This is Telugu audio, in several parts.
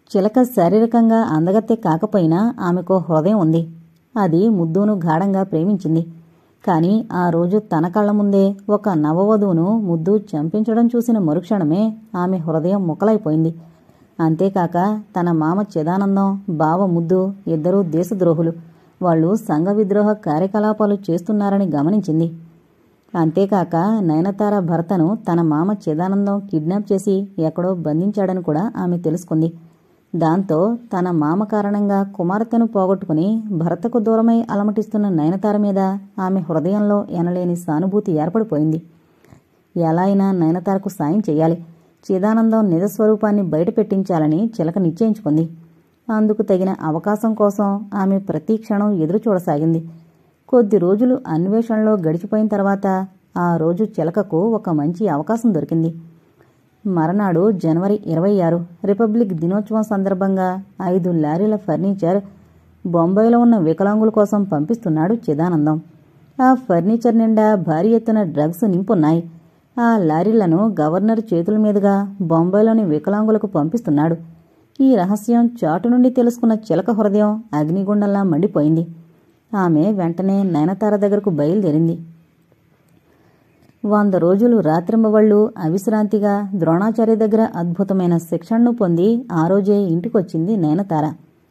చిలక శారీరకంగా అందగత్తె కాకపోయినా ఆమెకో హృదయం ఉంది. అది ముద్దును గాఢంగా ప్రేమించింది. కాని ఆ రోజు తన కళ్ల ముందే ఒక నవవధువును ముద్దు చంపించడం చూసిన మరుక్షణమే ఆమె హృదయం ముక్కలైపోయింది. అంతేకాక తన మామ చిదానందం, బావ ముద్దు ఇద్దరూ దేశద్రోహులు. వాళ్లు సంఘ విద్రోహ కార్యకలాపాలు చేస్తున్నారని గమనించింది. అంతేకాక నయనతార భర్తను తన మామ చిదానందం కిడ్నాప్ చేసి ఎక్కడో బంధించాడని కూడా ఆమె తెలుసుకుంది. దాంతో తన మామ కారణంగా కుమార్తెను పోగొట్టుకుని భర్తకు దూరమై అలమటిస్తున్న నయనతార మీద ఆమె హృదయంలో ఎనలేని సానుభూతి ఏర్పడిపోయింది. ఎలా అయినా నయనతారకు సాయం చెయ్యాలి. చిదానందం నిజస్వరూపాన్ని బయటపెట్టించాలని చిలక నిశ్చయించుకుంది. అందుకు తగిన అవకాశం కోసం ఆమె ప్రతి క్షణం ఎదురు చూడసాగింది. కొద్ది రోజులు అన్వేషణలో గడిచిపోయిన తర్వాత ఆ రోజు చిలకకు ఒక మంచి అవకాశం దొరికింది. మరనాడు జనవరి 26 రిపబ్లిక్ దినోత్సవం సందర్భంగా 5 లారీల ఫర్నిచర్ బొంబాయిలో ఉన్న వికలాంగుల కోసం పంపిస్తున్నాడు చిదానందం. ఆ ఫర్నిచర్ నిండా భారీ ఎత్తున డ్రగ్స్ నింపున్నాయి. ఆ లారీలను గవర్నర్ చేతుల మీదుగా బొంబాయిలోని వికలాంగులకు పంపిస్తున్నాడు. ఈ రహస్యం చాటు నుండి తెలుసుకున్న చిలక హృదయం అగ్నిగుండంలా మండిపోయింది. ఆమె వెంటనే నయనతార దగ్గరకు బయలుదేరింది. 100 రోజులు రాత్రింబవళ్లు అవిశ్రాంతిగా ద్రోణాచార్య దగ్గర అద్భుతమైన శిక్షణను పొంది ఆ రోజే ఇంటికొచ్చింది నయనతార.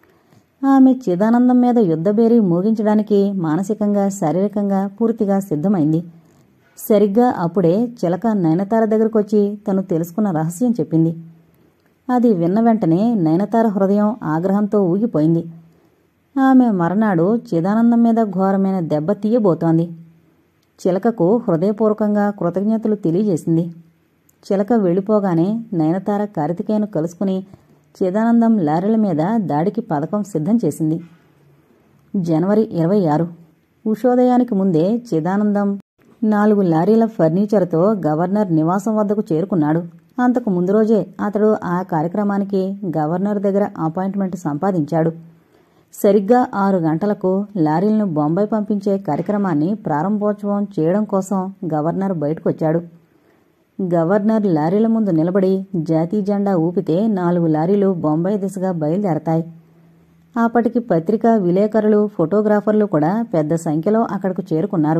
ఆమె చిదానందం మీద యుద్ధబేరీ మోగించడానికి మానసికంగా, శారీరకంగా పూర్తిగా సిద్ధమైంది. సరిగ్గా అప్పుడే చిలక నయనతార దగ్గరకొచ్చి తను తెలుసుకున్న రహస్యం చెప్పింది. అది విన్న వెంటనే నయనతార హృదయం ఆగ్రహంతో ఊగిపోయింది. ఆమె మరనాడు చిదానందం మీద ఘోరమైన దెబ్బ తీయబోతోంది. చిలకకు హృదయపూర్వకంగా కృతజ్ఞతలు తెలియజేసింది. చిలక వెళ్ళిపోగానే నయనతార కార్తికేయను కలుసుకుని చిదానందం లారీల మీద దాడికి పథకం సిద్ధం చేసింది. జనవరి 26 ఉషోదయానికి ముందే చిదానందం 4 లారీల ఫర్నిచర్తో గవర్నర్ నివాసం వద్దకు చేరుకున్నాడు. అంతకు ముందు రోజే అతడు ఆ కార్యక్రమానికి గవర్నర్ దగ్గర అపాయింట్మెంట్ సంపాదించాడు. సరిగ్గా 6 గంటలకు లారీలను బొంబాయి పంపించే కార్యక్రమాన్ని ప్రారంభోత్సవం చేయడం కోసం గవర్నర్ బయటకొచ్చాడు. గవర్నర్ లారీల ముందు నిలబడి జాతీయ జెండా ఊపితే 4 లారీలు బొంబాయి దిశగా బయలుదేరతాయి. అప్పటికి పత్రికా విలేకరులు, ఫోటోగ్రాఫర్లు కూడా పెద్ద సంఖ్యలో అక్కడకు చేరుకున్నారు.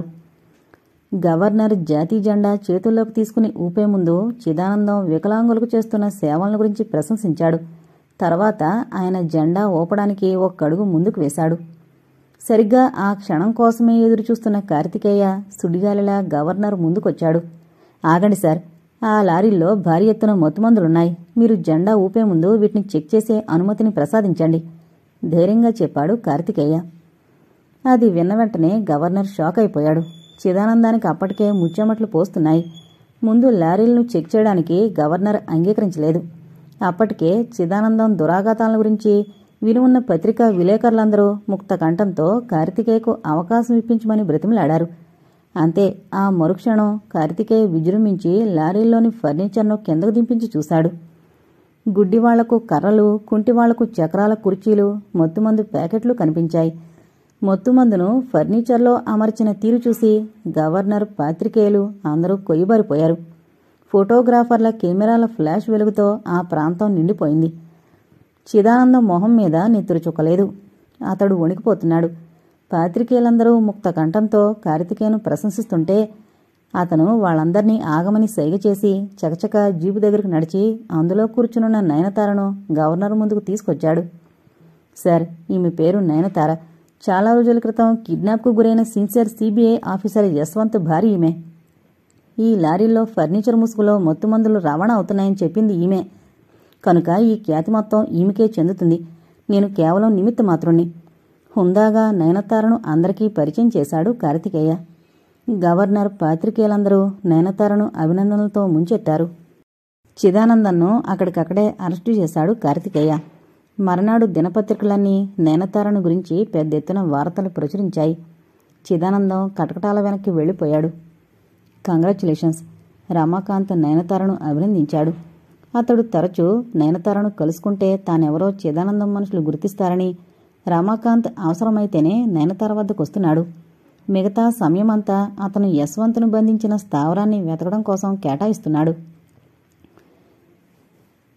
గవర్నర్ జాతీయ జెండా చేతుల్లోకి తీసుకుని ఊపే ముందు చిదానందం వికలాంగులకు చేస్తున్న సేవల గురించి ప్రశంసించాడు. తర్వాత ఆయన జెండా ఊపడానికి ఒక్కడుగు ముందుకు వేశాడు. సరిగ్గా ఆ క్షణం కోసమే ఎదురుచూస్తున్న కార్తికేయ సుడిగాలిలా గవర్నర్ ముందుకొచ్చాడు. ఆగండి సార్, ఆ లారీల్లో భారీ ఎత్తున మత్తుమందులున్నాయి. మీరు జెండా ఊపే ముందు వీటిని చెక్ చేసే అనుమతిని ప్రసాదించండి ధైర్యంగా చెప్పాడు కార్తికేయ. అది విన్న వెంటనే గవర్నర్ షాక్ అయిపోయాడు. చిదానందానికి అప్పటికే ముచ్చెమట్లు పోస్తున్నాయి. ముందు లారీలను చెక్ చేయడానికి గవర్నర్ అంగీకరించలేదు. అప్పటికే చిదానందం దురాఘాతాల గురించి వినున్న పత్రికా విలేకరులందరూ ముక్త కంఠంతో కార్తికేయకు అవకాశం ఇప్పించమని బ్రతిమలాడారు. అంతే, ఆ మరుక్షణం కార్తికేయ విజృంభించి లారీల్లోని ఫర్నిచర్ను కిందకు దింపించి చూశాడు. గుడ్డివాళ్లకు కర్రలు, కుంటివాళ్లకు చక్రాల కుర్చీలు, మత్తుమందు ప్యాకెట్లు కనిపించాయి. మత్తుమందును ఫర్నిచర్లో అమర్చిన తీరు చూసి గవర్నర్, పాత్రికేయులు అందరూ కొయ్యబారిపోయారు. ఫోటోగ్రాఫర్ల కెమెరాల ఫ్లాష్ వెలుగుతో ఆ ప్రాంతం నిండిపోయింది. చిదానందం మొహం మీద నెత్తురు చుక్కలేదు. అతడు వణికిపోతున్నాడు. పాత్రికేయులందరూ ముక్త కంఠంతో కార్తికేయను ప్రశంసిస్తుంటే అతను వాళ్ళందర్నీ ఆగమని సైగ చేసి చకచక జీపు దగ్గరకు నడిచి అందులో కూర్చునున్న నయనతారను గవర్నర్ ముందుకు తీసుకొచ్చాడు. సార్, ఈమె పేరు నయనతార. చాలా రోజుల క్రితం కిడ్నాప్కు గురైన సిన్సియర్ సిబిఐ ఆఫీసర్ యశ్వంత్ భార్య ఈమె. ఈ లారీల్లో ఫర్నిచర్ ముసుగులో మత్తుమందులు రవాణా అవుతున్నాయని చెప్పింది ఈమె. కనుక ఈ ఖ్యాతి మొత్తం ఈమెకే చెందుతుంది. నేను కేవలం నిమిత్త మాత్రుణ్ణి. హుందాగా నయనతారను అందరికీ పరిచయం చేశాడు కార్తికేయ. గవర్నర్, పాత్రికేయులందరూ నయనతారను అభినందనలతో ముంచెత్తారు. చిదానందన్ను అక్కడికక్కడే అరెస్టు చేశాడు కార్తికేయ. మరనాడు దినపత్రికలన్నీ నయనతారను గురించి పెద్ద ఎత్తున వార్తలు ప్రచురించాయి. చిదానందం కటకటాల వెనక్కి వెళ్లిపోయాడు. కంగ్రాచ్యులేషన్స్, రమాకాంత్ నయనతారను అభినందించాడు. అతడు తరచూ నయనతారను కలుసుకుంటే తానెవరో చిదానందం మనుషులు గుర్తిస్తారని, రమాకాంత్ అవసరమైతేనే నయనతార వద్దకొస్తున్నాడు. మిగతా సమయమంతా అతను యశ్వంత్ను బంధించిన స్థావరాన్ని వెతకడం కోసం కేటాయిస్తున్నాడు.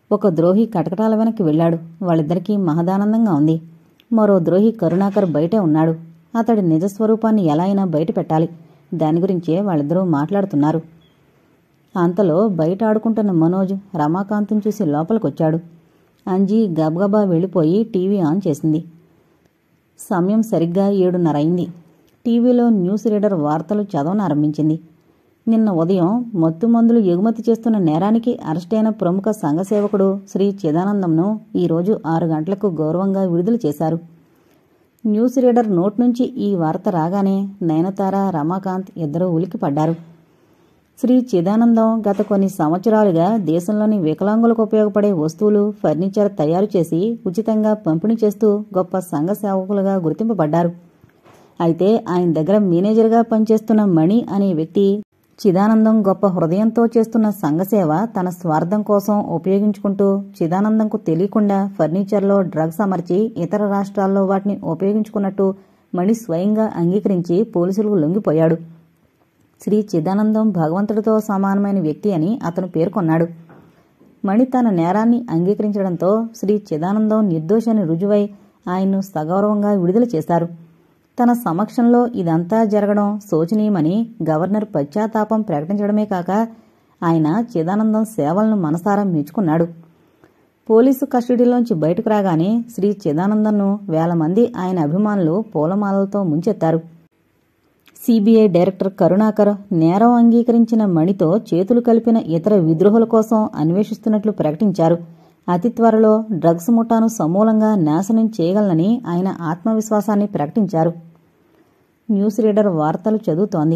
ఒక ద్రోహి కటకటాల వెనక్కి వెళ్లాడు. వాళ్ళిద్దరికీ మహదానందంగా ఉంది. మరో ద్రోహి కరుణాకర్ బయటే ఉన్నాడు. అతడి నిజస్వరూపాన్ని ఎలా అయినా బయట పెట్టాలి. దాని గురించే వాళ్ళిద్దరూ మాట్లాడుతున్నారు. అంతలో బయట ఆడుకుంటున్న మనోజ్ రమాకాంత్ను చూసి లోపలికొచ్చాడు. అంజీ గబగబా వెళ్ళిపోయి టీవీ ఆన్ చేసింది. సమయం సరిగ్గా 7:30 అయింది. టీవీలో న్యూస్ రీడర్ వార్తలు చదవనారంభించింది. నిన్న ఉదయం మత్తుమందులు ఎగుమతి చేస్తున్న నేరానికి అరెస్టైన ప్రముఖ సంఘసేవకుడు శ్రీ చిదానందంను ఈరోజు 6 గంటలకు గౌరవంగా విడుదల చేశారు. న్యూస్ రీడర్ నోట్ నుంచి ఈ వార్త రాగానే నయనతార, రమాకాంత్ ఇద్దరూ ఉలిక్కిపడ్డారు. శ్రీ చిదానందం గత కొన్ని సంవత్సరాలుగా దేశంలోని వికలాంగులకు ఉపయోగపడే వస్తువులు, ఫర్నిచర్ తయారు చేసి ఉచితంగా పంపిణీ చేస్తూ గొప్ప సంఘ సేవకులుగా గుర్తింపబడ్డారు. అయితే ఆయన దగ్గర మేనేజర్గా పనిచేస్తున్న మణి అనే వ్యక్తి చిదానందం గొప్ప హృదయంతో చేస్తున్న సంఘసేవ తన స్వార్థం కోసం ఉపయోగించుకుంటూ చిదానందంకు తెలియకుండా ఫర్నిచర్లో డ్రగ్స్ అమర్చి ఇతర రాష్ట్రాల్లో వాటిని ఉపయోగించుకున్నట్టు మణి స్వయంగా అంగీకరించి పోలీసులకు లొంగిపోయాడు. శ్రీ చిదానందం భగవంతుడితో సమానమైన వ్యక్తి అని అతను పేర్కొన్నాడు. మణి తన నేరాన్ని అంగీకరించడంతో శ్రీ చిదానందం నిర్దోషని రుజువై ఆయన్ను సగౌరవంగా విడుదల చేశారు. తన సమక్షంలో ఇదంతా జరగడం శోచనీయమని గవర్నర్ పశ్చాత్తాపం ప్రకటించడమే కాక ఆయన చిదానందం సేవలను మనసారా మెచ్చుకున్నాడు. పోలీసు కస్టడీలోంచి బయటకు రాగానే శ్రీ చిదానందంను వేల మంది ఆయన అభిమానులు పూలమాలలతో ముంచెత్తారు. సిబిఐ డైరెక్టర్ కరుణాకర్ నేరం అంగీకరించిన మణితో చేతులు కలిపిన ఇతర విద్రోహుల కోసం అన్వేషిస్తున్నట్లు ప్రకటించారు. అతి త్వరలో డ్రగ్స్ ముఠాను సమూలంగా నాశనం చేయగలనని ఆయన ఆత్మవిశ్వాసాన్ని ప్రకటించారు. న్యూస్ రీడర్ వార్తలు చదువుతోంది.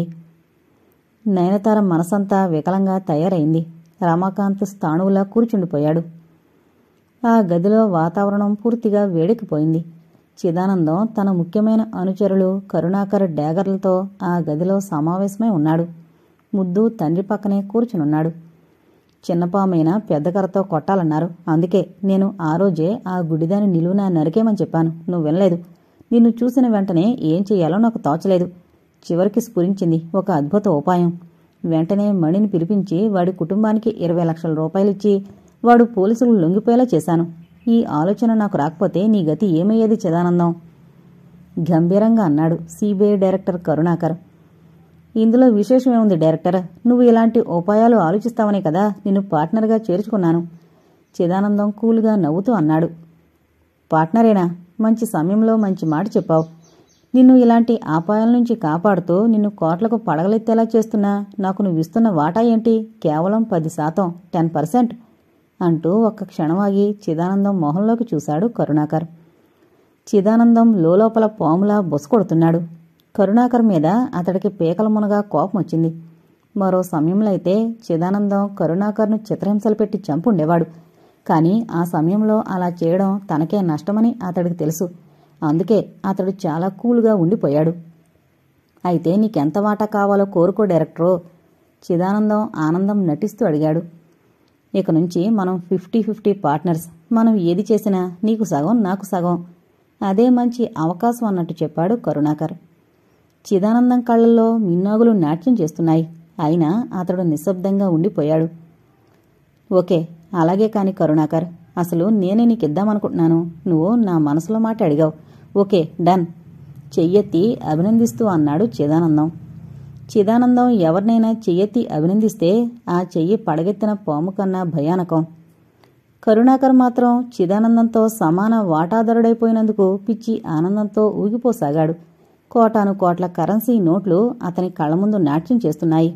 నయనతార మనసంతా వికలంగా తయారైంది. రమాకాంత్ స్థాణువులా కూర్చుండిపోయాడు. ఆ గదిలో వాతావరణం పూర్తిగా వేడెక్కిపోయింది. చిదానందం తన ముఖ్యమైన అనుచరులు కరుణాకర్, డ్యాగర్లతో ఆ గదిలో సమావేశమై ఉన్నాడు. ముద్దు తండ్రి పక్కనే కూర్చునున్నాడు. చిన్నపామైనా పెద్ద కర్రతో కొట్టాలన్నారు. అందుకే నేను ఆ రోజే ఆ గుడిదాని నిలువునా నరికేమని చెప్పాను. నువ్వు వినలేదు. నిన్ను చూసిన వెంటనే ఏం చెయ్యాలో నాకు తోచలేదు. చివరికి స్ఫురించింది ఒక అద్భుత ఉపాయం. వెంటనే మణిని పిలిపించి వాడి కుటుంబానికి 20 లక్షల రూపాయలిచ్చి వాడు పోలీసులు లొంగిపోయేలా చేశాను. ఈ ఆలోచన నాకు రాకపోతే నీ గతి ఏమయ్యేది చిదానందం? గంభీరంగా అన్నాడు సిబిఐ డైరెక్టర్ కరుణాకర్. ఇందులో విశేషమేముంది డైరెక్టర్? నువ్వు ఇలాంటి ఉపాయాలు ఆలోచిస్తావనే కదా నిన్ను పార్ట్నర్గా చేర్చుకున్నాను. చిదానందం కూల్గా నవ్వుతూ అన్నాడు. పార్ట్నరేనా? మంచి సమయంలో మంచి మాట చెప్పావు. నిన్ను ఇలాంటి ఆపాయాల నుంచి కాపాడుతూ నిన్ను కోట్లకు పడగలెత్తేలా చేస్తున్నా నాకు నువ్విస్తున్న వాటా ఏంటి? కేవలం 10%, 10% అంటూ ఒక్క క్షణమాగి చిదానందం మొహంలోకి చూశాడు కరుణాకర్. చిదానందం లోపల పాములా బొసకొడుతున్నాడు. కరుణాకర్ మీద అతడికి పీకల మునగా కోపం వచ్చింది. మరో సమయంలో అయితే చిదానందం కరుణాకర్ను చిత్రహింసలు పెట్టి చంపుండేవాడు. కానీ ఆ సమయంలో అలా చేయడం తనకే నష్టమని అతడికి తెలుసు. అందుకే అతడు చాలా కూల్గా ఉండిపోయాడు. అయితే నీకెంత వాటా కావాలో కోరుకో డైరెక్టరో? చిదానందం ఆనందం నటిస్తూ అడిగాడు. ఇక నుంచి మనం 50-50 పార్ట్నర్స్. మనం ఏది చేసినా నీకు సగం నాకు సగం. అదే మంచి అవకాశం అన్నట్టు చెప్పాడు కరుణాకర్. చిదానందం కళ్ళల్లో మిన్నాగులు నాట్యం చేస్తున్నాయి. అయినా అతడు నిశ్శబ్దంగా ఉండిపోయాడు. ఓకే, అలాగే కాని కరుణాకర్, అసలు నేనే నీకిద్దామనుకుంటున్నాను. నువ్వు నా మనసులో మాట అడిగావు. Okay, done. చెయ్యెత్తి అభినందిస్తూ అన్నాడు చిదానందం. చిదానందం ఎవరినైనా చెయ్యెత్తి అభినందిస్తే ఆ చెయ్యి పడగెత్తిన పాము కన్నా భయానకం. కరుణాకర్ మాత్రం చిదానందంతో సమాన వాటాదారుడైపోయినందుకు పిచ్చి ఆనందంతో ఊగిపోసాగాడు. కోటాను కోట్ల కరెన్సీ నోట్లు అతని కళ్ల ముందు నాట్యం చేస్తున్నాయి.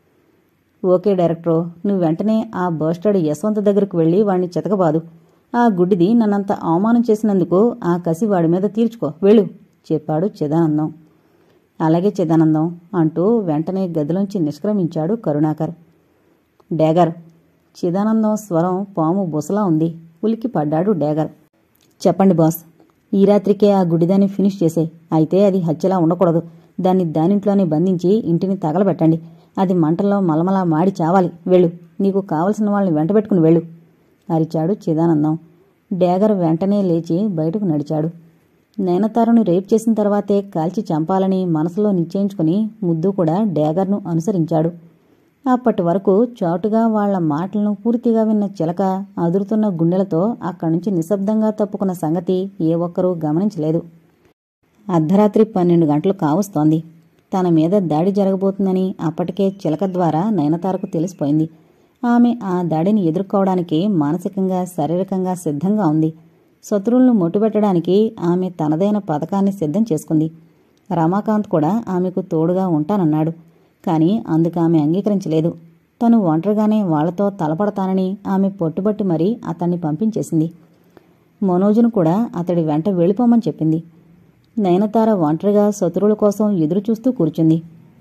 ఓకే డైరెక్టరో, నువ్వు వెంటనే ఆ బర్స్టర్డ్ యశ్వంత్ దగ్గరకు వెళ్లి వాణ్ణి చితకబాదు. ఆ గుడ్డిది నన్నంత అవమానం చేసినందుకు ఆ కసి వాడి మీద తీర్చుకో, వెళ్ళు చెప్పాడు చిదానందం. అలాగే చిదానందం అంటూ వెంటనే గదిలోంచి నిష్క్రమించాడు కరుణాకర్. డ్యాగర్. చిదానందం స్వరం పాము బుసలా ఉంది. ఉలికి పడ్డాడు డ్యాగర్. చెప్పండి బాస్. ఈ రాత్రికే ఆ గుడిదాన్ని ఫినిష్ చేసే. అయితే అది హత్యలా ఉండకూడదు. దాన్ని దానింట్లోనే బంధించి ఇంటిని తగలబెట్టండి. అది మంటల్లో మలమలా మాడి చావాలి. వెళ్ళు. నీకు కావలసిన వాళ్ళని వెంటబెట్టుకుని వెళ్ళు అరిచాడు చిదానందం. డ్యాగర్ వెంటనే లేచి బయటకు నడిచాడు. నయనతారను రేప్ చేసిన తర్వాతే కాల్చి చంపాలని మనసులో నిశ్చయించుకుని ముద్దు కూడా డ్యాగర్ను అనుసరించాడు. అప్పటి వరకు చాటుగా వాళ్ల మాటలను పూర్తిగా విన్న చిలక అదురుతున్న గుండెలతో అక్కడి నుంచి నిశ్శబ్దంగా తప్పుకున్న సంగతి ఏ ఒక్కరూ గమనించలేదు. అర్ధరాత్రి 12 గంటలు కావస్తోంది. తన మీద దాడి జరగబోతుందని అప్పటికే చిలక ద్వారా నయనతారకు తెలిసిపోయింది. ఆమె ఆ దాడిని ఎదుర్కోవడానికి మానసికంగా శారీరకంగా సిద్ధంగా ఉంది. శత్రువులను మొట్టుబెట్టడానికి ఆమె తనదైన పథకాన్ని సిద్ధం చేసుకుంది. రమాకాంత్ కూడా ఆమెకు తోడుగా ఉంటానన్నాడు. కానీ అందుకు ఆమె అంగీకరించలేదు. తను ఒంటరిగానే వాళ్లతో తలపడతానని ఆమె పట్టుబట్టి మరీ అతన్ని పంపించేసింది. మనోజును కూడా అతడి వెంట వెళ్ళిపోమని చెప్పింది. నయనతార ఒంటరిగా శత్రువుల కోసం ఎదురుచూస్తూ కూర్చుంది.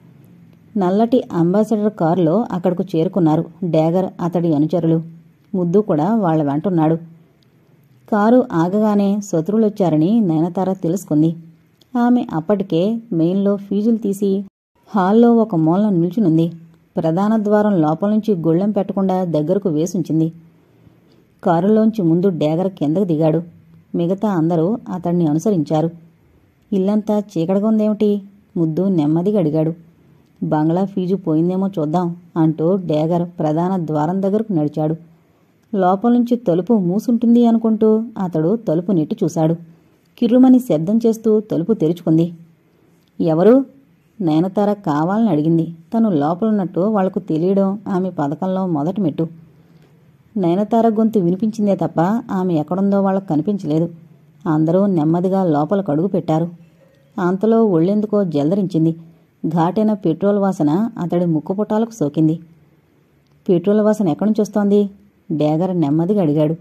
నల్లటి అంబాసిడర్ కారులో అక్కడకు చేరుకున్నారు డ్యాగర్, అతడి అనుచరులు. ముద్దు కూడా వాళ్ల వెంటున్నాడు. కారు ఆగగానే శత్రువులొచ్చారని నయనతార తెలుసుకుంది. ఆమె అప్పటికే మెయిన్లో ఫీజులు తీసి హాల్లో ఒక మూలన నిల్చునుంది. ప్రధాన ద్వారం లోపల నుంచి గొళ్ళెం పెట్టకుండా దగ్గరకు వేసుంచింది. కారులోంచి ముందు డ్యాగర్ కిందకు దిగాడు. మిగతా అందరూ అతన్ని అనుసరించారు. ఇల్లంతా చీకటిగా ఉందేమిటి? ముద్దు నెమ్మదిగా అడిగాడు. బంగ్లా ఫీజు పోయిందేమో చూద్దాం అంటూ డ్యాగర్ ప్రధాన ద్వారం దగ్గరకు నడిచాడు. లోపల నుంచి తలుపు మూసుంటుంది అనుకుంటూ అతడు తలుపు నెట్టి చూశాడు. కిర్రుమని శబ్దం చేస్తూ తలుపు తెరుచుకుంది. ఎవరు? నయనతార కావాలని అడిగింది. తను లోపలున్నట్టు వాళ్లకు తెలియడం ఆమె పథకంలో మొదటి మెట్టు. నయనతార గొంతు వినిపించిందే తప్ప ఆమె ఎక్కడుందో వాళ్లకు కనిపించలేదు. అందరూ నెమ్మదిగా లోపలకు అడుగు పెట్టారు. అంతలో ఒళ్ళెందుకో జలదరించింది. ఘాటైన పెట్రోల్ వాసన అతడి ముక్కుపుటాలకు సోకింది. పెట్రోల్ వాసన ఎక్కడి నుంచి వస్తోంది? డ్యాగర్ నెమ్మదిగా అడిగాడు.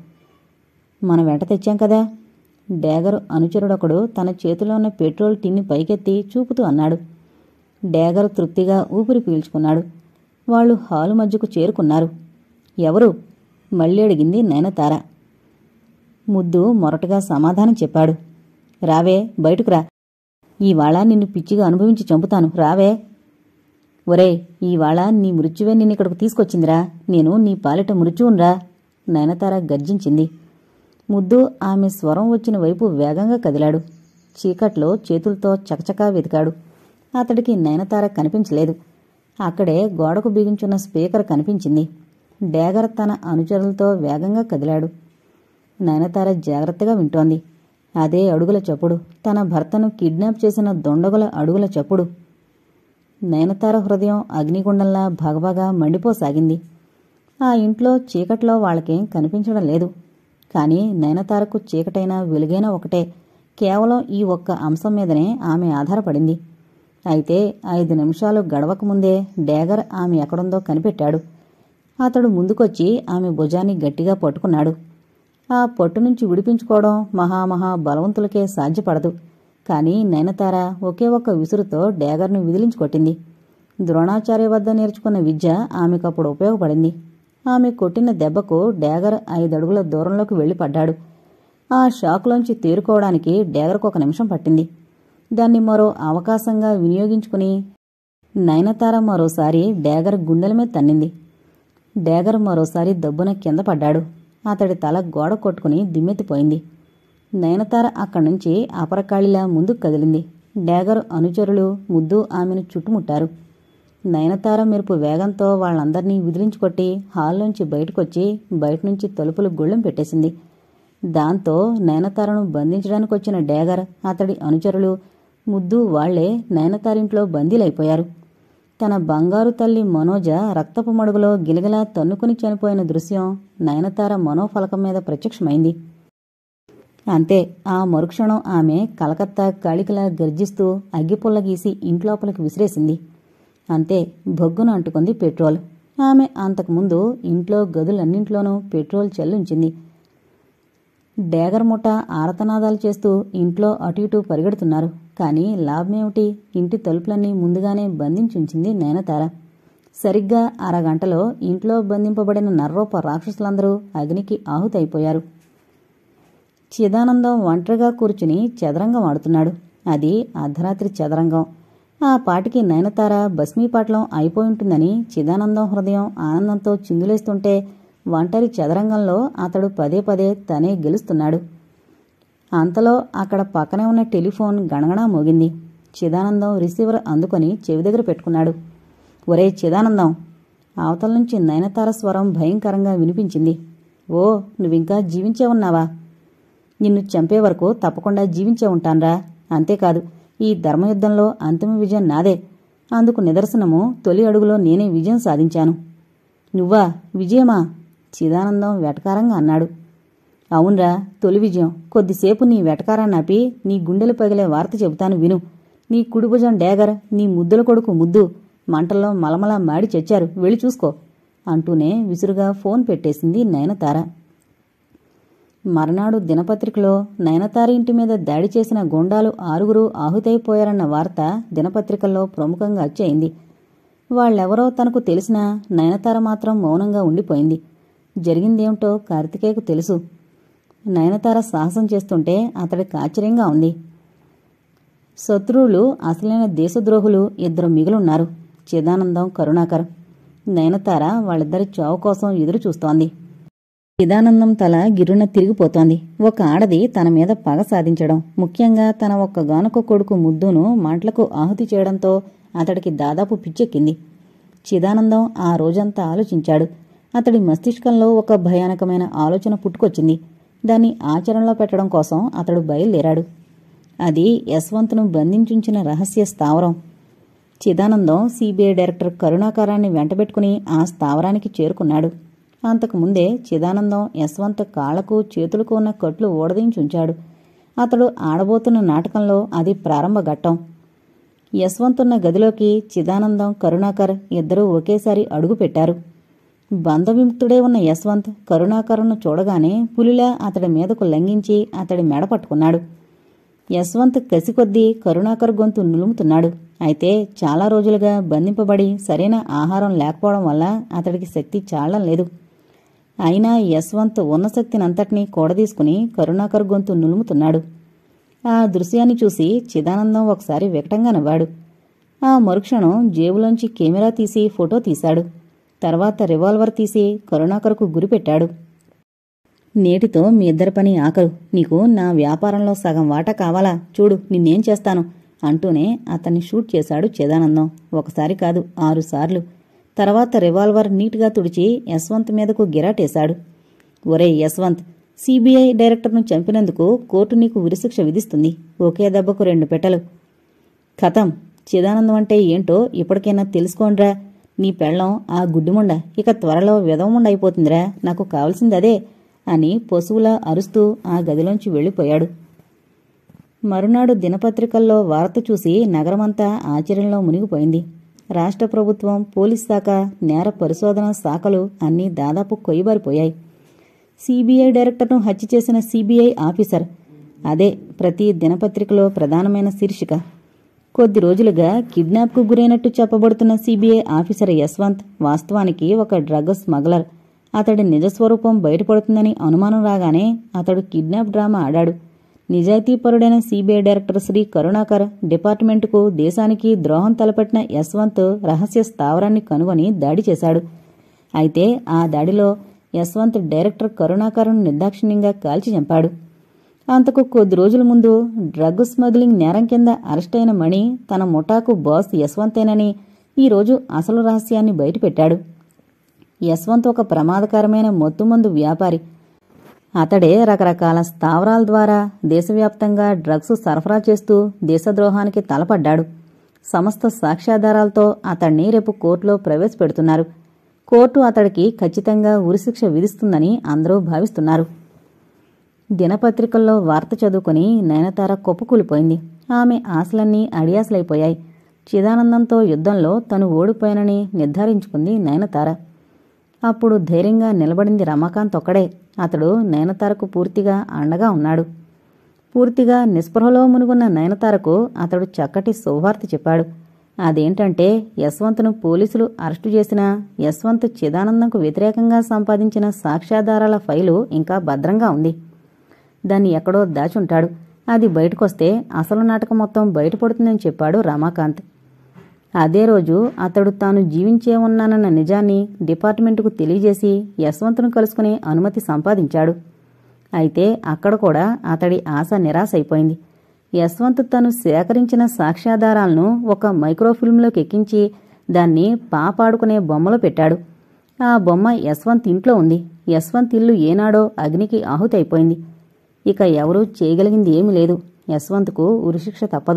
మన వెంట తెచ్చాం కదా. డ్యాగర్ అనుచరుడొకడు తన చేతిలో ఉన్న పెట్రోల్ టిన్ని పైకెత్తి చూపుతూ అన్నాడు. డ్యాగర్ తృప్తిగా ఊపిరి పీల్చుకున్నాడు. వాళ్ళు హాలు మధ్యకు చేరుకున్నారు. ఎవరు? మళ్ళీ అడిగింది నయనతార. ముద్దు మొరటగా సమాధానం చెప్పాడు. రావే, బయటకు రా. ఈవాళ నిన్ను పిచ్చిగా అనుభవించి చంపుతాను, రావే. ఒరేయ్, ఈవాళ నీ మృత్యువే నిన్నిక్కడకు తీసుకొచ్చిందిరా. నేను నీ పాలిట మృత్యువున్రా, నయనతార గర్జించింది. ముద్దు ఆమె స్వరం వచ్చిన వైపు వేగంగా కదిలాడు. చీకట్లో చేతులతో చకచకా వెతికాడు. అతడికి నయనతార కనిపించలేదు. అక్కడే గోడకు బిగించున్న స్పీకర్ కనిపించింది. డ్యాగర్ తన అనుచరులతో వేగంగా కదిలాడు. నయనతార జాగ్రత్తగా వింటోంది. అదే అడుగుల చప్పుడు, తన భర్తను కిడ్నాప్ చేసిన దొండగుల అడుగుల చప్పుడు. నయనతార హృదయం అగ్నిగుండంలా భగభగా మండిపోసాగింది. ఆ ఇంట్లో చీకట్లో వాళ్ళకేం కనిపించడం లేదు. కానీ నయనతారకు చీకటైనా వెలుగైనా ఒకటే. కేవలం ఈ ఒక్క అంశం మీదనే ఆమె ఆధారపడింది. అయితే 5 నిమిషాలు గడవకముందే డ్యాగర్ ఆమె ఎక్కడుందో కనిపెట్టాడు. అతడు ముందుకొచ్చి ఆమె భుజాన్ని గట్టిగా పట్టుకున్నాడు. ఆ పట్టు నుంచి విడిపించుకోవడం మహామహా బలవంతులకే సాధ్యపడదు. కానీ నయనతార ఒకే ఒక్క విసురుతో డ్యాగర్ను విదిలించుకొట్టింది. ద్రోణాచార్య వద్ద నేర్చుకున్న విద్య ఆమెకప్పుడు ఉపయోగపడింది. ఆమె కొట్టిన దెబ్బకు డ్యాగర్ 5 అడుగుల దూరంలోకి వెళ్లిపడ్డాడు. ఆ షాక్లోంచి తేరుకోవడానికి డ్యాగర్కు 1 నిమిషం పట్టింది. దాన్ని మరో అవకాశంగా వినియోగించుకుని నయనతార మరోసారి డ్యాగర్ గుండెల మీద తన్నింది. డ్యాగర్ మరోసారి దబ్బున కింద పడ్డాడు. అతడి తల గోడ కొట్టుకుని దిమ్మెత్తిపోయింది. నయనతార అక్కడ్నుంచి అపరకాళిలా ముందుకు కదిలింది. డ్యాగర్ అనుచరులు ముద్దు ఆమెను చుట్టుముట్టారు. నయనతార మెరుపు వేగంతో వాళ్ళందర్నీ విదిలించుకొట్టి హాల్లోంచి బయటకొచ్చి బయటనుంచి తలుపులు గొళ్ళెం పెట్టేసింది. దాంతో నయనతారను బంధించడానికొచ్చిన డ్యాగర్, అతడి అనుచరులు, ముద్దు వాళ్లే నయనతారింట్లో బందీలైపోయారు. తన బంగారు తల్లి మనోజ రక్తపు మడుగులో గిలగిలా తన్నుకుని చనిపోయిన దృశ్యం నయనతార మనోఫలకం మీద ప్రత్యక్షమైంది. అంతే, ఆ మరుక్షణం ఆమె కలకత్తా కాళికలా గర్జిస్తూ అగ్గిపుల్ల గీసి ఇంట్లోపలికి విసిరేసింది. అంతే, బొగ్గున అంటుకుంది పెట్రోల్. ఆమె అంతకుముందు ఇంట్లో గదులన్నింట్లోనూ పెట్రోల్ చల్లుంచింది. డ్యాగర్ ముఠ ఆరతనాదాలు చేస్తూ ఇంట్లో అటు ఇటూ పరిగెడుతున్నారు. కానీ లాభమేమిటి? ఇంటి తలుపులన్నీ ముందుగానే బంధించుంచింది నయనతార. సరిగ్గా అరగంటలో ఇంట్లో బంధింపబడిన నర్రూప రాక్షసులందరూ అగ్నికి ఆహుతైపోయారు. చిదానందం ఒంటరిగా కూర్చుని చదరంగం ఆడుతున్నాడు. అది అర్ధరాత్రి చదరంగం. ఆ పాటికి నయనతార భస్మీపాటలం అయిపోయింటుందని చిదానందం హృదయం ఆనందంతో చిందులేస్తుంటే ఒంటరి చదరంగంలో అతడు పదే పదే తనే గెలుస్తున్నాడు. అంతలో అక్కడ పక్కనే ఉన్న టెలిఫోన్ గణగణా మోగింది. చిదానందం రిసీవర్ అందుకొని చెవి దగ్గర పెట్టుకున్నాడు. ఒరే చిదానందం, అవతల నుంచి నయనతార స్వరం భయంకరంగా వినిపించింది. ఓ, నువ్వింకా జీవించే ఉన్నావా? నిన్ను చంపే వరకు తప్పకుండా జీవించే ఉంటాన్రా. అంతేకాదు, ఈ ధర్మయుద్ధంలో అంతిమ విజయం నాదే. అందుకు నిదర్శనము తొలి అడుగులో నేనే విజయం సాధించాను. నువ్వా? విజయమా? చిదానందం వెటకారంగా అన్నాడు. అవునరా, తొలి విజయం. కొద్దిసేపు నీ వెటకారాన్ని ఆపి నీ గుండెలు పగిలే వార్త చెబుతాను విను. నీ కుడిభుజం డేగర్, నీ ముద్దుల కొడుకు ముద్దు మంటల్లో మలమలా మాడి చచ్చారు. వెళ్ళి చూసుకో అంటూనే విసురుగా ఫోన్ పెట్టేసింది నయనతార. మర్నాడు దినపత్రికలో నయనతార ఇంటి మీద దాడి చేసిన గూండాలు 6 ఆహుతైపోయారన్న వార్త దినపత్రికల్లో ప్రముఖంగా అచ్చయింది. వాళ్ళెవరో తనకు తెలిసినా నయనతార మాత్రం మౌనంగా ఉండిపోయింది. జరిగిందేమిటో కార్తికేయకు తెలుసు. నయనతార సాహసం చేస్తుంటే అతడికి ఆశ్చర్యంగా ఉంది. శత్రువులు, అసలైన దేశద్రోహులు 2 మిగులున్నారు. చిదానందం, కరుణాకర్. నయనతార వాళ్ళిద్దరి చావు కోసం ఎదురు చూస్తోంది. చిదానందం తల గిర్రున తిరిగిపోతోంది. ఒక ఆడది తన మీద పగ సాధించడం, ముఖ్యంగా తన ఒక్కగానొక్క కొడుకు ముద్దును మంటలకు ఆహుతి చేయడంతో అతడికి దాదాపు పిచ్చెక్కింది. చిదానందం ఆ రోజంతా ఆలోచించాడు. అతడి మస్తిష్కంలో ఒక భయానకమైన ఆలోచన పుట్టుకొచ్చింది. దాన్ని ఆచరణలో పెట్టడం కోసం అతడు బయలుదేరాడు. అది యశ్వంత్ను బంధించుంచిన రహస్య స్థావరం. చిదానందం సిబిఐ డైరెక్టర్ కరుణాకరాన్ని వెంటబెట్టుకుని ఆ స్థావరానికి చేరుకున్నాడు. అంతకుముందే చిదానందం యశ్వంత్ కాళ్లకు చేతులకు ఉన్న కట్లు ఊడదీంచుంచాడు. అతడు ఆడబోతున్న నాటకంలో అది ప్రారంభ ఘట్టం. యశ్వంతున్న గదిలోకి చిదానందం, కరుణాకర్ ఇద్దరూ ఒకేసారి అడుగుపెట్టారు. బంధవిముక్తుడే ఉన్న యశ్వంత్ కరుణాకర్ను చూడగానే పులిలా అతడి మీదకు లంఘించి అతడి మెడ పట్టుకున్నాడు. యశ్వంత్ కసికొద్దీ కరుణాకర్ గొంతు నులుముతున్నాడు. అయితే చాలా రోజులుగా బంధింపబడి సరైన ఆహారం లేకపోవడం వల్ల అతడికి శక్తి చాలడం లేదు. అయినా యశ్వంత్ ఉన్న శక్తినంతటినీ కూడదీసుకుని కరుణాకర్ గొంతు నులుముతున్నాడు. ఆ దృశ్యాన్ని చూసి చిదానందం ఒకసారి వికటంగా నవ్వాడు. ఆ మరుక్షణం జేబులోంచి కెమెరా తీసి ఫోటో తీశాడు. తర్వాత రివాల్వర్ తీసి కరుణాకర్కు గురిపెట్టాడు. నేటితో మీ ఇద్దరి పని ఆఖరు. నీకు నా వ్యాపారంలో సగం వాటా కావాలా? చూడు నిన్నేం చేస్తాను అంటూనే అతన్ని షూట్ చేశాడు చిదానందం. ఒకసారి కాదు, 6 సార్లు. తర్వాత రివాల్వర్ నీట్గా తుడిచి యశ్వంత్ మీదకు గిరాటేశాడు. ఒరే యశ్వంత్, సిబిఐ డైరెక్టర్ను చంపినందుకు కోర్టు నీకు ఉరిశిక్ష విధిస్తుంది. ఒకే దెబ్బకు 2 పెట్టెలు. ఖతం. చిదానందం అంటే ఏంటో ఇప్పటికైనా తెలుసుకోండ్రా. నీ పెళ్ళం ఆ గుడ్డిముండ ఇక త్వరలో విధవముండ అయిపోతుందిరా. నాకు కావలసిందదే అని పశువులా అరుస్తూ ఆ గదిలోంచి వెళ్ళిపోయాడు. మరునాడు దినపత్రికల్లో వార్త చూసి నగరమంతా ఆశ్చర్యంలో మునిగిపోయింది. రాష్ట్ర ప్రభుత్వం, పోలీస్ శాఖ, నేర పరిశోధన శాఖలు అన్నీ దాదాపు కొయ్యబారిపోయాయి. సిబిఐ డైరెక్టర్ను హత్య చేసిన సిబిఐ ఆఫీసర్. అదే ప్రతి దినపత్రికలో ప్రధానమైన శీర్షిక. కొద్ది రోజులుగా కిడ్నాప్కు గురైనట్టు చెప్పబడుతున్న సిబిఐ ఆఫీసర్ యశ్వంత్ వాస్తవానికి ఒక డ్రగ్ స్మగ్లర్. అతడి నిజస్వరూపం బయటపడుతుందని అనుమానం రాగానే అతడు కిడ్నాప్ డ్రామా ఆడాడు. నిజాయితీపరుడైన సిబిఐ డైరెక్టర్ శ్రీ కరుణాకర్ డిపార్ట్మెంటుకు, దేశానికి ద్రోహం తలపెట్టిన యశ్వంత్ రహస్య స్థావరాన్ని కనుగొని దాడి చేశాడు. అయితే ఆ దాడిలో యశ్వంత్ డైరెక్టర్ కరుణాకర్ను నిర్దాక్షిణ్యంగా కాల్చి చంపాడు. అంతకు కొద్ది రోజుల ముందు డ్రగ్ స్మగ్లింగ్ నేరం కింద అరెస్టైన మణి తన ముఠాకు బాస్ యశ్వంతేనని ఈరోజు అసలు రహస్యాన్ని బయటపెట్టాడు. యశ్వంత్ ఒక ప్రమాదకరమైన మత్తుమందు వ్యాపారి. అతడే రకరకాల స్థావరాల ద్వారా దేశవ్యాప్తంగా డ్రగ్స్ సరఫరా చేస్తూ దేశద్రోహానికి తలపడ్డాడు. సమస్త సాక్ష్యాధారాలతో అతణ్ణి రేపు కోర్టులో ప్రవేశపెడుతున్నారు. కోర్టు అతడికి ఖచ్చితంగా ఉరిశిక్ష విధిస్తుందని అందరూ భావిస్తున్నారు. దినపత్రికల్లో వార్త చదువుకుని నయనతార కుప్పకూలిపోయింది. ఆమె ఆశలన్నీ అడియాసలైపోయాయి. చిదానందంతో యుద్ధంలో తను ఓడిపోయానని నిర్ధారించుకుంది నయనతార. అప్పుడు ధైర్యంగా నిలబడింది రమాకాంత్ ఒక్కడే. అతడు నయనతారకు పూర్తిగా అండగా ఉన్నాడు. పూర్తిగా నిస్పృహలో మునుగున్న నయనతారకు అతడు చక్కటి శుభవార్త చెప్పాడు. అదేంటంటే యశ్వంత్ను పోలీసులు అరెస్టు చేసినా యశ్వంత్ చిదానందంకు వ్యతిరేకంగా సంపాదించిన సాక్ష్యాధారాల ఫైలు ఇంకా భద్రంగా ఉంది. దాన్ని ఎక్కడో దాచుంటాడు. అది బయటకొస్తే అసలు నాటకం మొత్తం బయటపడుతుందని చెప్పాడు రమాకాంత్. అదే రోజు అతడు తాను జీవించే ఉన్నానన్న నిజాన్ని డిపార్ట్మెంటుకు తెలియజేసి యశ్వంత్ను కలుసుకునే అనుమతి సంపాదించాడు. అయితే అక్కడ కూడా అతడి ఆశ నిరాశైపోయింది. యశ్వంత్ తను సేకరించిన సాక్ష్యాధారాలను ఒక మైక్రోఫిల్మ్లోకి ఎక్కించి దాన్ని పాపాడుకునే బొమ్మలో పెట్టాడు. ఆ బొమ్మ యశ్వంత్ ఇంట్లో ఉంది. యశ్వంత్ ఇల్లు ఏనాడో అగ్నికి ఆహుతి అయిపోయింది. ఇక ఎవరూ చేయగలిగింది ఏమీ లేదు. యశ్వంత్కు ఉరిశిక్ష తప్పదు.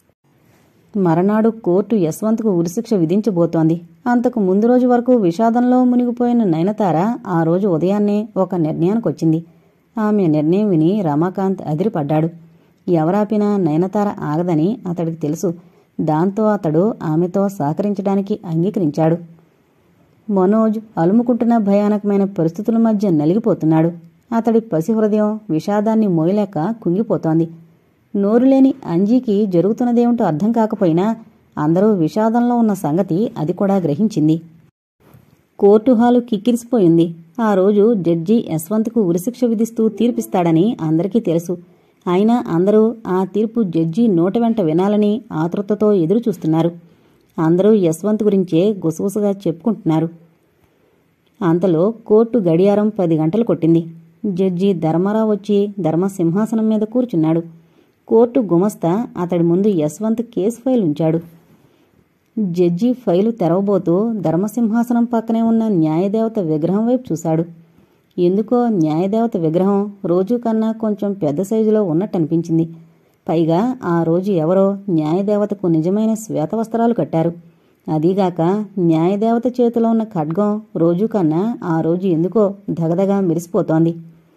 మరనాడు కోర్టు యశ్వంత్కు ఉరిశిక్ష విధించబోతోంది. అంతకు ముందు రోజు వరకు విషాదంలో మునిగిపోయిన నయనతార ఆ రోజు ఉదయాన్నే ఒక నిర్ణయానికొచ్చింది. ఆమె నిర్ణయం విని రమాకాంత్ అదిరిపడ్డాడు. ఎవరాపినా నయనతార ఆగదని అతడికి తెలుసు. దాంతో అతడు ఆమెతో సహకరించడానికి అంగీకరించాడు. మనోజ్ అలుముకుంటున్న భయానకమైన పరిస్థితుల మధ్య నలిగిపోతున్నాడు. అతడి పసి హృదయం విషాదాన్ని మోయలేక కుంగిపోతోంది. నోరులేని అంజీకి జరుగుతున్నదేమిటో అర్థం కాకపోయినా అందరూ విషాదంలో ఉన్న సంగతి అది కూడా గ్రహించింది. కోర్టు హాలు కిక్కిరిసిపోయింది. ఆ రోజు జడ్జి యశ్వంత్కు ఉరిశిక్ష విధిస్తూ తీర్పిస్తాడని అందరికీ తెలుసు. అయినా అందరూ ఆ తీర్పు జడ్జి నోట వెంట వినాలని ఆతృతతో ఎదురుచూస్తున్నారు. అందరూ యశ్వంత్ గురించే గుసగుసగా చెప్పుకుంటున్నారు. అంతలో కోర్టు గడియారం 10 గంటలు కొట్టింది. జడ్జి ధర్మారావు వచ్చి ధర్మసింహాసనం మీద కూర్చున్నాడు. కోర్టు గుమస్తా అతడి ముందు యశ్వంత్ కేసు ఫైల్ ఉంచాడు. జడ్జి ఫైలు తెరవబోతూ ధర్మసింహాసనం పక్కనే ఉన్న న్యాయదేవత విగ్రహం వైపు చూశాడు. ఎందుకో న్యాయదేవత విగ్రహం రోజు కన్నా కొంచెం పెద్ద సైజులో ఉన్నట్టనిపించింది. పైగా ఆ రోజు ఎవరో న్యాయదేవతకు నిజమైన శ్వేతవస్త్రాలు కట్టారు. అదీగాక న్యాయదేవత చేతిలో ఉన్న ఖడ్గం రోజు కన్నా ఆ రోజు ఎందుకో దగదగా మెరిసిపోతోంది.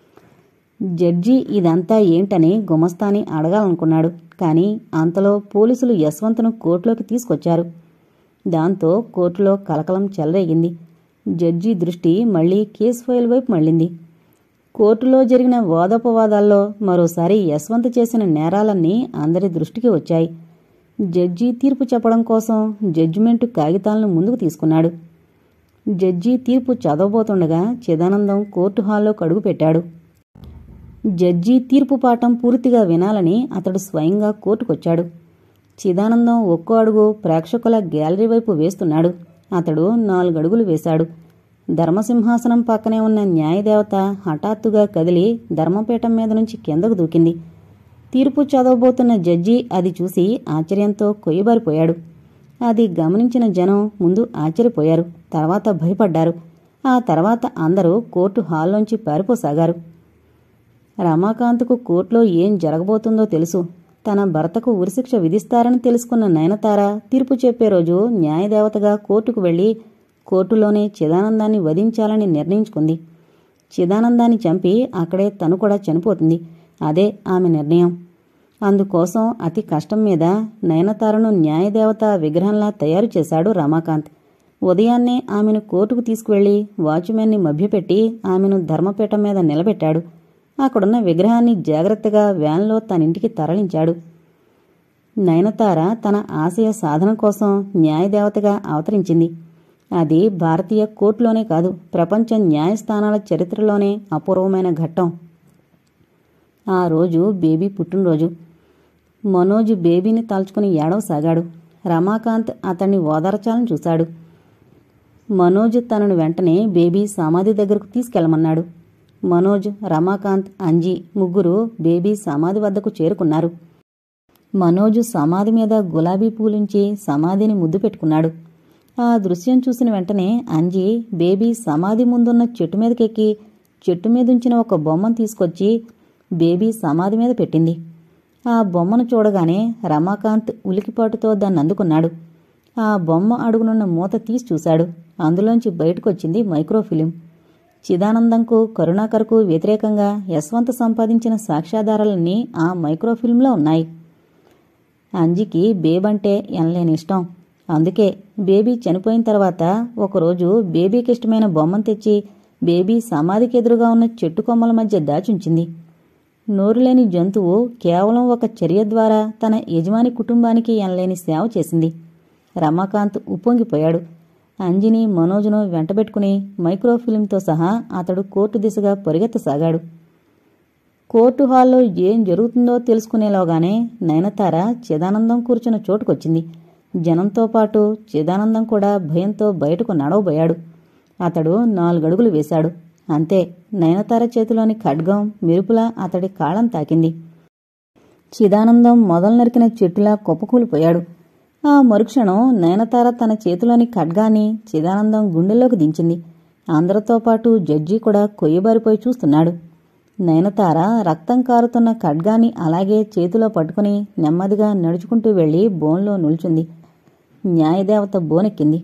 జడ్జి ఇదంతా ఏంటని గుమస్తాని అడగాలనుకున్నాడు. కానీ అంతలో పోలీసులు యశ్వంత్ను కోర్టులోకి తీసుకొచ్చారు. దాంతో కోర్టులో కలకలం చెలరేగింది. జడ్జి దృష్టి మళ్లీ కేసు ఫైల్ వైపు మళ్లింది. కోర్టులో జరిగిన వాదోపవాదాల్లో మరోసారి యశ్వంత్ చేసిన నేరాలన్నీ అందరి దృష్టికి వచ్చాయి. జడ్జి తీర్పు చెప్పడం కోసం జడ్జిమెంటు కాగితాలను ముందుకు తీసుకున్నాడు. జడ్జి తీర్పు చదవబోతుండగా చిదానందం కోర్టు హాల్లోకి అడుగుపెట్టాడు. జడ్జి తీర్పు పాఠం పూర్తిగా వినాలని అతడు స్వయంగా కోర్టుకొచ్చాడు. చిదానందం ఒక్కో అడుగు ప్రేక్షకుల గ్యాలరీ వైపు వేస్తున్నాడు. అతడు 4 అడుగులు వేశాడు. ధర్మసింహాసనం పక్కనే ఉన్న న్యాయదేవత హఠాత్తుగా కదిలి ధర్మపీఠం మీద నుంచి కిందకు దూకింది. తీర్పు చదవబోతున్న జడ్జి అది చూసి ఆశ్చర్యంతో కొయ్యబారిపోయాడు. అది గమనించిన జనం ముందు ఆశ్చర్యపోయారు, తర్వాత భయపడ్డారు. ఆ తర్వాత అందరూ కోర్టు హాల్లోంచి పారిపోసాగారు. రమాకాంత్కు కోర్టులో ఏం జరగబోతుందో తెలుసు. తన భర్తకు ఉరిశిక్ష విధిస్తారని తెలుసుకున్న నయనతార తీర్పు చెప్పే రోజు న్యాయదేవతగా కోర్టుకు వెళ్లి కోర్టులోనే చిదానందాన్ని వధించాలని నిర్ణయించుకుంది. చిదానందాన్ని చంపి అక్కడే తను కూడా చనిపోతుంది. అదే ఆమె నిర్ణయం. అందుకోసం అతి కష్టం మీద నయనతారను న్యాయదేవత విగ్రహంలా తయారు చేశాడు రమాకాంత్. ఉదయాన్నే ఆమెను కోర్టుకు తీసుకువెళ్లి వాచ్మెన్ని మభ్యపెట్టి ఆమెను ధర్మపీఠం మీద నిలబెట్టాడు. అక్కడున్న విగ్రహాన్ని జాగ్రత్తగా వ్యాన్లో తనింటికి తరలించాడు. నయనతార తన ఆశయ సాధన కోసం న్యాయదేవతగా అవతరించింది. అది భారతీయ కోర్టులోనే కాదు, ప్రపంచ న్యాయస్థానాల చరిత్రలోనే అపూర్వమైన ఘట్టం. ఆ రోజు బేబీ పుట్టినరోజు. మనోజ్ బేబీని తలుచుకుని ఏడవసాగాడు. రమాకాంత్ అతన్ని ఓదార్చాలని చూశాడు. మనోజ్ తనను వెంటనే బేబీ సమాధి దగ్గరకు తీసుకెళ్లమన్నాడు. మనోజ్, రమాకాంత్, అంజీ ముగ్గురు బేబీ సమాధి వద్దకు చేరుకున్నారు. మనోజ్ సమాధి మీద గులాబీ పూలుంచి సమాధిని ముద్దు పెట్టుకున్నాడు. ఆ దృశ్యం చూసిన వెంటనే అంజీ బేబీ సమాధి ముందున్న చెట్టు మీదకెక్కి చెట్టు మీదుంచిన ఒక బొమ్మను తీసుకొచ్చి బేబీ సమాధి మీద పెట్టింది. ఆ బొమ్మను చూడగానే రమాకాంత్ ఉలికిపాటుతో దాన్ని అందుకున్నాడు. ఆ బొమ్మ అడుగునున్న మూత తీసి చూశాడు. అందులోంచి బయటకొచ్చింది మైక్రోఫిలిం. చిదానందంకు, కరుణాకర్కు వ్యతిరేకంగా యశ్వంత్ సంపాదించిన సాక్ష్యాధారాలన్నీ ఆ మైక్రోఫిల్మ్లో ఉన్నాయి. అంజికి బేబంటే ఎనలేని ఇష్టం. అందుకే బేబీ చనిపోయిన తర్వాత ఒకరోజు బేబీకి ఇష్టమైన బొమ్మను తెచ్చి బేబీ సమాధికి ఎదురుగా ఉన్న చెట్టు కొమ్మల మధ్య దాచుంచింది. నోరులేని జంతువు కేవలం ఒక చర్య ద్వారా తన యజమాని కుటుంబానికి ఎనలేని సేవ చేసింది. రమాకాంత్ ఉప్పొంగిపోయాడు. అంజిని, మనోజ్ను వెంటబెట్టుకుని మైక్రోఫిలింతో సహా అతడు కోర్టు దిశగా పరిగెత్తసాగాడు. కోర్టు హాల్లో ఏం జరుగుతుందో తెలుసుకునేలోగానే నయనతార చిదానందం కూర్చున్న చోటుకొచ్చింది. జనంతో పాటు చిదానందం కూడా భయంతో బయటకు నడవబోయాడు. అతడు 4 అడుగులు వేశాడు. అంతే, నయనతార చేతిలోని ఖడ్గం మెరుపులా అతడి కాళ్ళం తాకింది. చిదానందం మొదలు నరికిన చెట్టులా కుప్పకూలిపోయాడు. ఆ మరుక్షణం నయనతార తన చేతిలోని ఖడ్గాని చిదానందం గుండెల్లోకి దించింది. అందరితో పాటు జడ్జి కూడా కొయ్యబారిపోయి చూస్తున్నాడు. నయనతార రక్తం కారుతున్న ఖడ్గాని అలాగే చేతిలో పట్టుకుని నెమ్మదిగా నడుచుకుంటూ వెళ్లి బోన్లో నిల్చుంది. న్యాయదేవత బోనెక్కింది.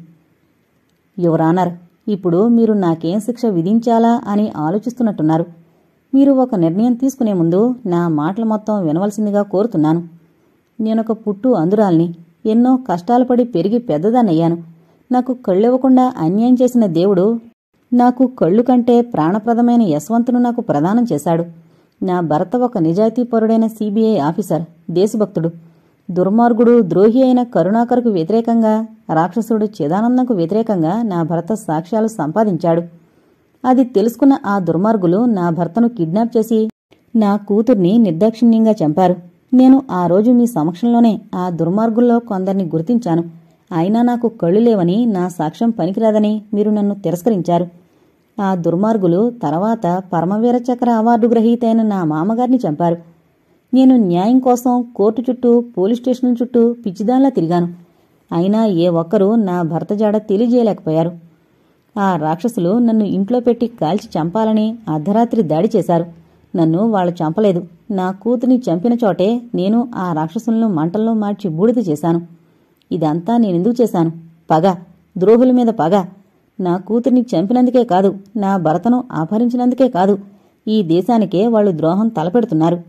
యువర్ ఆనర్, ఇప్పుడు మీరు నాకేం శిక్ష విధించాలా అని ఆలోచిస్తున్నట్టున్నారు. మీరు ఒక నిర్ణయం తీసుకునే ముందు నా మాటలు మొత్తం వినవలసిందిగా కోరుతున్నాను. నేనొక పుట్టు అందురాల్ని. ఎన్నో కష్టాలు పడి పెరిగి పెద్దదాన్నయ్యాను. నాకు కళ్ళివ్వకుండా అన్యాయం చేసిన దేవుడు నాకు కళ్ళు కంటే ప్రాణప్రదమైన యశ్వంతును నాకు ప్రదానం చేశాడు. నా భర్త ఒక నిజాయితీపరుడైన సిబిఐ ఆఫీసర్, దేశభక్తుడు. దుర్మార్గుడు, ద్రోహి అయిన కరుణాకర్కు వ్యతిరేకంగా, రాక్షసుడు చిదానందంకు వ్యతిరేకంగా నా భర్త సాక్ష్యాలు సంపాదించాడు. అది తెలుసుకున్న ఆ దుర్మార్గులు నా భర్తను కిడ్నాప్ చేసి నా కూతుర్ని నిర్దాక్షిణ్యంగా చంపారు. నేను ఆ రోజు మీ సమక్షంలోనే ఆ దుర్మార్గుల్లో కొందరిని గుర్తించాను. అయినా నాకు కళ్ళు లేవని, నా సాక్ష్యం పనికిరాదని మీరు నన్ను తిరస్కరించారు. ఆ దుర్మార్గులు తర్వాత పరమవీర చక్ర అవార్డు గ్రహీత అయిన నా మామగారిని చంపారు. నేను న్యాయం కోసం కోర్టు చుట్టూ, పోలీస్ స్టేషన్ చుట్టూ పిచ్చిదాన్లా తిరిగాను. అయినా ఏ ఒక్కరూ నా భర్త జాడ తెలియజేయలేకపోయారు. ఆ రాక్షసులు నన్ను ఇంట్లో పెట్టి కాల్చి చంపాలని అర్ధరాత్రి దాడి చేశారు. నన్ను వాళ్ళు చంపలేదు. నా కూతుర్ని చంపిన చోటే నేను ఆ రాక్షసులను మంటల్లో మార్చి బూడిద చేశాను. ఇదంతా నేనెందుకు చేశాను? పగ, ద్రోహుల మీద పగ. నా కూతుర్ని చంపినందుకే కాదు, నా భర్తను అపహరించినందుకే కాదు, ఈ దేశానికే వాళ్ళు ద్రోహం తలపెడుతున్నారు.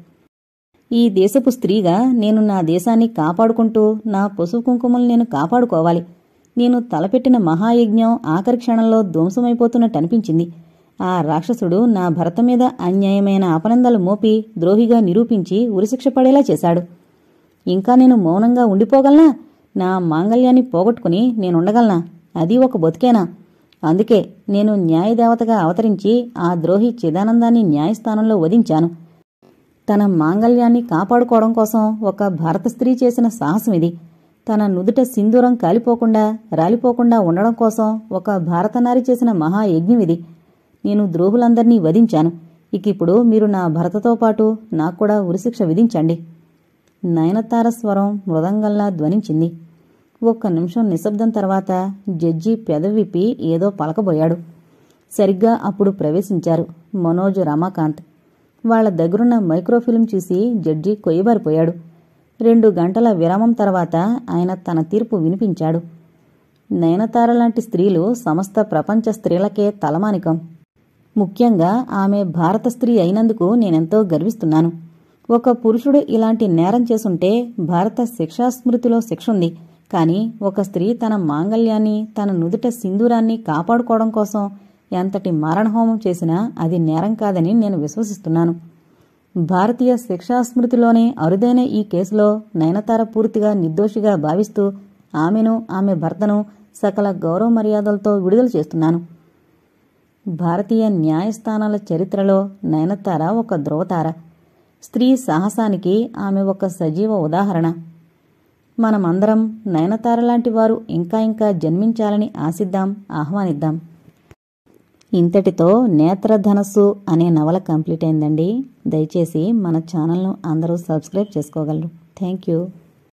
ఈ దేశపు స్త్రీగా నేను నా దేశాన్ని కాపాడుకుంటూ నా పసుపు కుంకుమలు నేను కాపాడుకోవాలి. నేను తలపెట్టిన మహాయజ్ఞం ఆఖరి క్షణంలో ధ్వంసమైపోతున్నట్టనిపించింది. ఆ రాక్షసుడు నా భర్త మీద అన్యాయమైన అపనందలు మోపి ద్రోహిగా నిరూపించి ఉరిశిక్ష పడేలా చేశాడు. ఇంకా నేను మౌనంగా ఉండిపోగలనా? నా మాంగళ్యాన్ని పోగొట్టుకుని నేనుండగలనా? అది ఒక బతుకేనా? అందుకే నేను న్యాయదేవతగా అవతరించి ఆ ద్రోహి చిదానందాన్ని న్యాయస్థానంలో వధించాను. తన మాంగళ్యాన్ని కాపాడుకోవడం కోసం ఒక భారత స్త్రీ చేసిన సాహసం ఇది. తన నుదుట సింధూరం కాలిపోకుండా, రాలిపోకుండా ఉండడం కోసం ఒక భారతనారి చేసిన మహాయజ్ఞం ఇది. నేను ద్రోహులందర్నీ వధించాను. ఇకిప్పుడు మీరు నా భర్తతో పాటు నాక్కూడా ఉరిశిక్ష విధించండి. నయనతార స్వరం మృదంగంలా ధ్వనించింది. ఒక్క నిమిషం నిశ్శబ్దం తర్వాత జడ్జి పెదవిప్పి ఏదో పలకబోయాడు. సరిగ్గా అప్పుడు ప్రవేశించారు మనోజ్, రమాకాంత్. వాళ్ల దగ్గరున్న మైక్రోఫిల్మ్ చూసి జడ్జి కొయ్యబారిపోయాడు. 2 గంటల విరామం తర్వాత ఆయన తన తీర్పు వినిపించాడు. నయనతార లాంటి స్త్రీలు సమస్త ప్రపంచ స్త్రీలకే తలమానికం. ముఖ్యంగా ఆమె భారత స్త్రీ అయినందుకు నేనెంతో గర్విస్తున్నాను. ఒక పురుషుడు ఇలాంటి నేరం చేసుంటే భారత శిక్షాస్మృతిలో శిక్షుంది. కాని ఒక స్త్రీ తన మాంగళ్యాన్ని, తన నుదుట సింధూరాన్ని కాపాడుకోవడం కోసం ఎంతటి మారణహోమం చేసినా అది నేరం కాదని నేను విశ్వసిస్తున్నాను. భారతీయ శిక్షాస్మృతిలోనే అరుదైన ఈ కేసులో నయనతార పూర్తిగా నిర్దోషిగా భావిస్తూ ఆమెను, ఆమె భర్తను సకల గౌరవ మర్యాదలతో విడుదల చేస్తున్నాను. భారతీయ న్యాయస్థానాల చరిత్రలో నయనతార ఒక ధ్రువతార. స్త్రీ సాహసానికి ఆమె ఒక సజీవ ఉదాహరణ. మనమందరం నయనతార లాంటి వారు ఇంకా ఇంకా జన్మించాలని ఆశిద్దాం, ఆహ్వానిద్దాం. ఇంతటితో నేత్రధనస్సు అనే నవల కంప్లీట్ అయిందండి. దయచేసి మన ఛానల్ను అందరూ సబ్స్క్రైబ్ చేసుకోగలరు. Thank you.